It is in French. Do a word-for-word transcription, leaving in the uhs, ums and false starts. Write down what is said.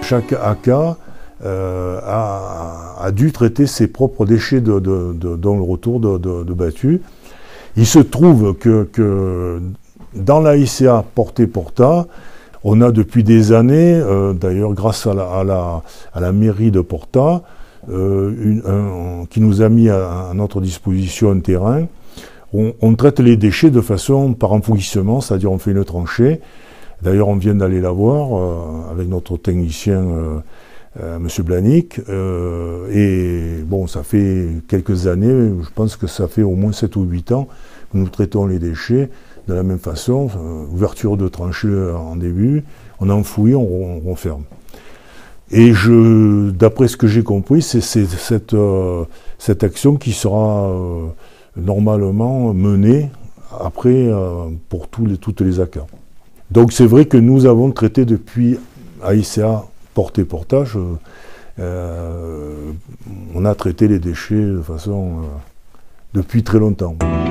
chaque A C A euh, a, a dû traiter ses propres déchets de, de, de, dans le retour de, de, de battu. Il se trouve que, que dans la I C A Portet-Porta, on a depuis des années, euh, d'ailleurs grâce à la, à, la, à la mairie de Porta, euh, une, un, qui nous a mis à, à notre disposition un terrain. On, on traite les déchets de façon par enfouissement, c'est-à-dire on fait une tranchée. D'ailleurs, on vient d'aller la voir euh, avec notre technicien, euh, euh, M. Blanick. Euh, et bon, ça fait quelques années, je pense que ça fait au moins sept ou huit ans que nous traitons les déchets de la même façon. Euh, ouverture de tranchée en début, on enfouit, on, on referme. Et je, d'après ce que j'ai compris, c'est cette, euh, cette action qui sera euh, normalement menée après euh, pour tous les, toutes les A C A. Donc c'est vrai que nous avons traité depuis A I C A Portet-Portage, euh, on a traité les déchets de façon euh, depuis très longtemps.